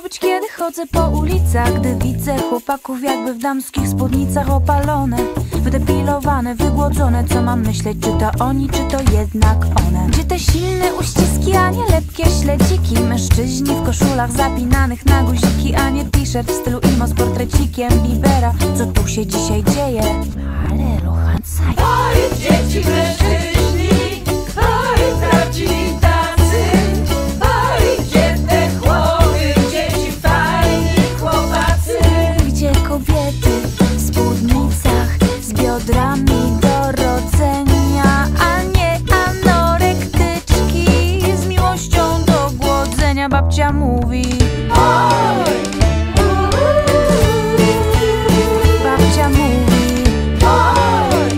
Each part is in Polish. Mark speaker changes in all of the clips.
Speaker 1: robić, kiedy chodzę po ulicach? Gdy widzę chłopaków jakby w damskich spódnicach, opalone, wydepilowane, wygłodzone. Co mam myśleć, czy to oni, czy to jednak one? Gdzie te silne uściski, a nie lepkie śledziki? Mężczyźni w koszulach zapinanych na guziki, a nie t-shirt w stylu imo z portrecikiem Biebera. Co tu się dzisiaj dzieje? Ale ruchancaj.
Speaker 2: Oj, dzieci, mężczyźni, oj, prawdziwi tacy. Oj, gdzie te chłopy, dzieci, fajni chłopacy.
Speaker 1: Gdzie kobiety w spódnicach z biodrami do rodzenia, a nie anorektyczki z miłością do głodzenia. Babcia mówi
Speaker 2: Oj,
Speaker 1: babcia mówi
Speaker 2: oj,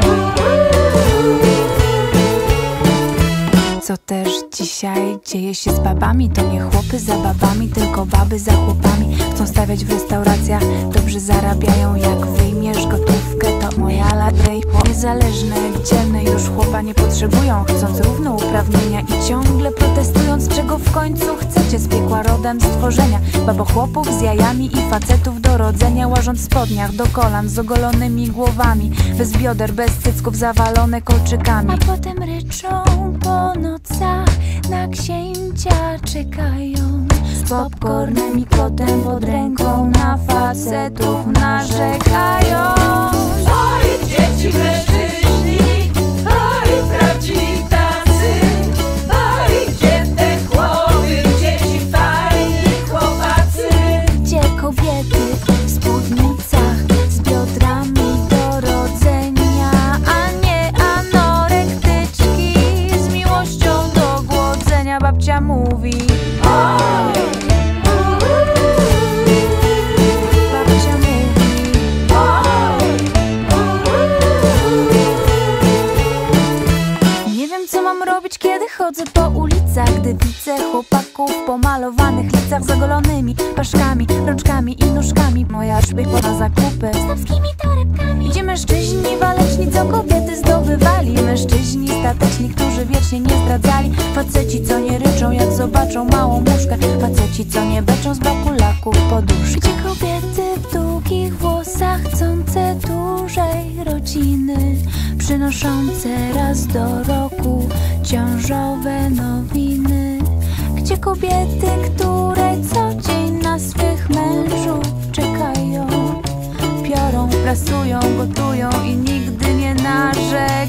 Speaker 1: co też dzisiaj dzieje się z babami? To nie chłopy za babami, tylko baby za chłopami. Chcą stawiać w restauracjach, dobrze zarabiają. Jak wyjmiesz gotówkę, to moja latej. Niezależne, dzielne już chłopa nie potrzebują, chcąc równouprawnienia i ciągle protestując, czego w końcu chcecie? Z piekła rodem stworzenia, babochłopów z jajami i facetów do rodzenia, łażąc w spodniach do kolan z ogolonymi głowami, bez bioder, bez cycków, zawalone kolczykami. A potem ryczą po nocach, na księcia czekają, z popcornem i kotem pod ręką, na facetów narzekają.
Speaker 2: oj, dzieci, mężczyźni, oj, prawdziwi tacy. Oj, gdzie te chłopy, dzieci, fajni chłopacy.
Speaker 1: Gdzie kobiety w spódnicach z biodrami do rodzenia, a nie anorektyczki z miłością do głodzenia. Babcia mówi
Speaker 2: Oj,
Speaker 1: babcia mówi nie wiem, co mam robić, kiedy chodzę po ulicach, gdy widzę chłopaków w pomalowanych licach z ogolonymi paszkami, rączkami i nóżkami. Moja szpycha na zakupy z damskimi torebkami. Gdzie mężczyźni waleczni, co kobiety zdobywali, mężczyźni stateczni, którzy wiecznie nie zdradzali, faceci, co nie ryczą, jak zobaczą małą muszkę, faceci, co nie beczą z braku laków poduszki. Gdzie kobiety w długich włosach, chcące dużej rodziny, przynoszące raz do roku ciążowe nowiny. Gdzie kobiety, które co dzień na swych mężów czekają, piorą, prasują, gotują i nigdy nie narzekają.